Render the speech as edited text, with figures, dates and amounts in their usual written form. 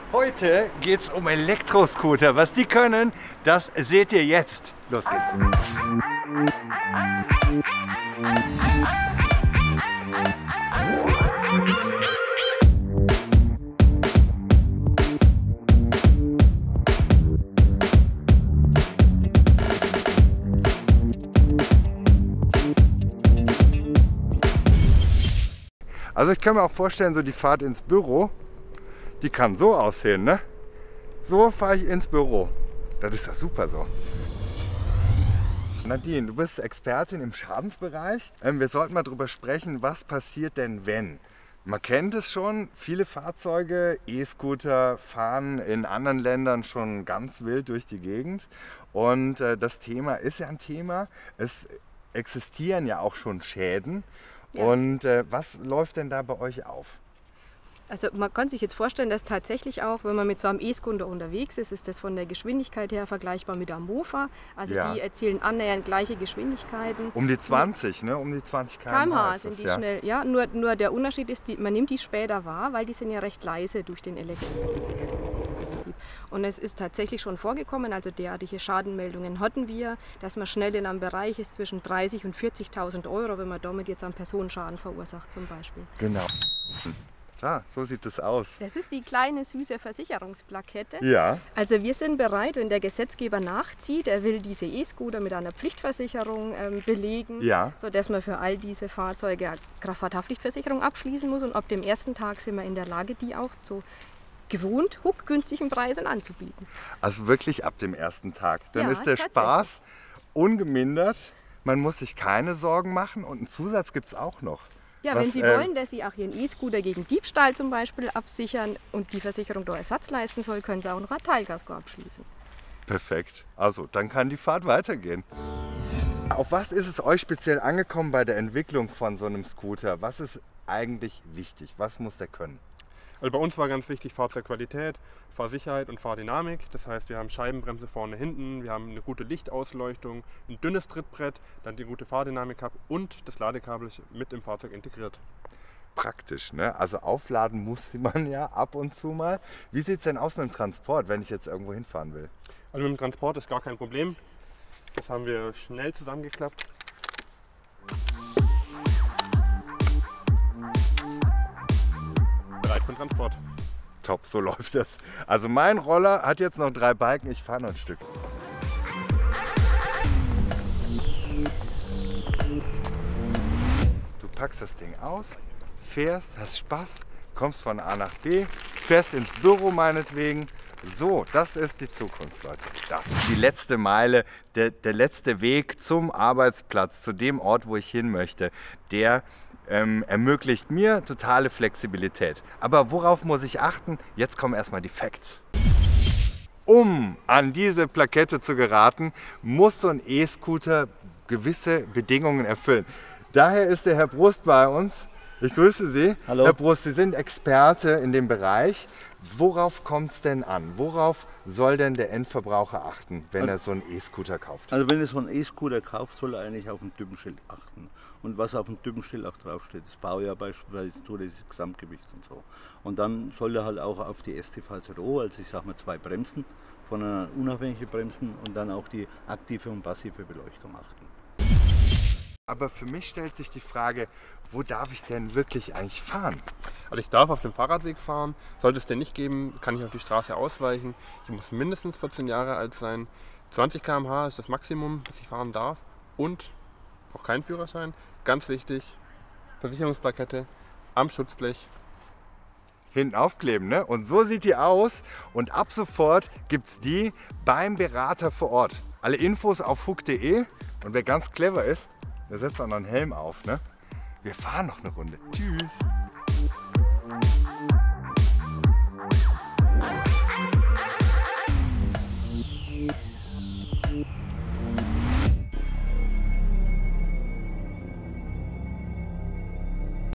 Heute geht es um Elektroscooter. Was die können, das seht ihr jetzt. Los geht's. Also ich kann mir auch vorstellen, so die Fahrt ins Büro, die kann so aussehen, ne? So fahre ich ins Büro. Das ist ja super so. Nadine, du bist Expertin im Schadensbereich. Wir sollten mal drüber sprechen, was passiert denn, wenn? Man kennt es schon, viele Fahrzeuge, E-Scooter fahren in anderen Ländern schon ganz wild durch die Gegend. Und das Thema ist ja ein Thema. Es existieren ja auch schon Schäden. Ja. Und was läuft denn da bei euch auf? Also man kann sich jetzt vorstellen, dass tatsächlich auch, wenn man mit so einem E-Scooter unterwegs ist, ist das von der Geschwindigkeit her vergleichbar mit einem Mofa. Also ja, die erzielen annähernd gleiche Geschwindigkeiten. Um die 20, ne? Um die 20 km/h sind die schnell. Ja, nur der Unterschied ist, man nimmt die später wahr, weil die sind ja recht leise durch den Elektroantrieb. Und es ist tatsächlich schon vorgekommen, also derartige Schadenmeldungen hatten wir, dass man schnell in einem Bereich ist zwischen 30.000 und 40.000 €, wenn man damit jetzt einen Personenschaden verursacht zum Beispiel. Genau. Ah, so sieht das aus. Das ist die kleine süße Versicherungsplakette. Ja. Also wir sind bereit, wenn der Gesetzgeber nachzieht, er will diese E-Scooter mit einer Pflichtversicherung belegen, ja, sodass man für all diese Fahrzeuge eine Kraftfahrthaftpflichtversicherung abschließen muss. Und ab dem ersten Tag sind wir in der Lage, die auch zu gewohnt huckgünstigen Preisen anzubieten. Also wirklich ab dem ersten Tag. Dann ja, ist der Spaß ungemindert. Man muss sich keine Sorgen machen und einen Zusatz gibt es auch noch. Ja, wenn Sie wollen, dass Sie auch Ihren E-Scooter gegen Diebstahl zum Beispiel absichern und die Versicherung da Ersatz leisten soll, können Sie auch noch ein Teilkasko abschließen. Perfekt. Also, dann kann die Fahrt weitergehen. Auf was ist es euch speziell angekommen bei der Entwicklung von so einem Scooter? Was ist eigentlich wichtig? Was muss der können? Also bei uns war ganz wichtig Fahrzeugqualität, Fahrsicherheit und Fahrdynamik. Das heißt, wir haben Scheibenbremse vorne, hinten, wir haben eine gute Lichtausleuchtung, ein dünnes Trittbrett, dann die gute Fahrdynamik habe und das Ladekabel mit im Fahrzeug integriert. Praktisch, ne? Also aufladen muss man ja ab und zu mal. Wie sieht es denn aus mit dem Transport, wenn ich jetzt irgendwo hinfahren will? Also mit dem Transport ist gar kein Problem. Das haben wir schnell zusammengeklappt. Bereit für den Transport. Top, so läuft das. Also mein Roller hat jetzt noch 3 Balken, ich fahre noch ein Stück. Du packst das Ding aus, fährst, hast Spaß, kommst von A nach B, fährst ins Büro meinetwegen. So, das ist die Zukunft, Leute. Das ist die letzte Meile, der letzte Weg zum Arbeitsplatz, zu dem Ort, wo ich hin möchte, der ermöglicht mir totale Flexibilität. Aber worauf muss ich achten? Jetzt kommen erstmal die Facts. Um an diese Plakette zu geraten, muss so ein E-Scooter gewisse Bedingungen erfüllen. Daher ist der Herr Brust bei uns. Ich grüße Sie. Hallo. Herr Brust, Sie sind Experte in dem Bereich. Worauf kommt es denn an? Worauf soll denn der Endverbraucher achten, wenn er so einen E-Scooter kauft? Also wenn er so einen E-Scooter kauft, soll er eigentlich auf ein Typenschild achten. Und was auf dem Typenschild auch draufsteht, das Baujahr beispielsweise, das Gesamtgewicht und so. Und dann soll er halt auch auf die STVZO, also ich sag mal 2 Bremsen, voneinander unabhängige Bremsen und dann auch die aktive und passive Beleuchtung achten. Aber für mich stellt sich die Frage, wo darf ich denn wirklich eigentlich fahren? Also ich darf auf dem Fahrradweg fahren. Sollte es den nicht geben, kann ich auf die Straße ausweichen. Ich muss mindestens 14 Jahre alt sein. 20 km/h ist das Maximum, das ich fahren darf. Und auch kein Führerschein. Ganz wichtig, Versicherungsplakette am Schutzblech. Hinten aufkleben, ne? Und so sieht die aus. Und ab sofort gibt es die beim Berater vor Ort. Alle Infos auf huck.de. Und wer ganz clever ist, der setzt auch noch einen Helm auf, ne? Wir fahren noch eine Runde. Tschüss.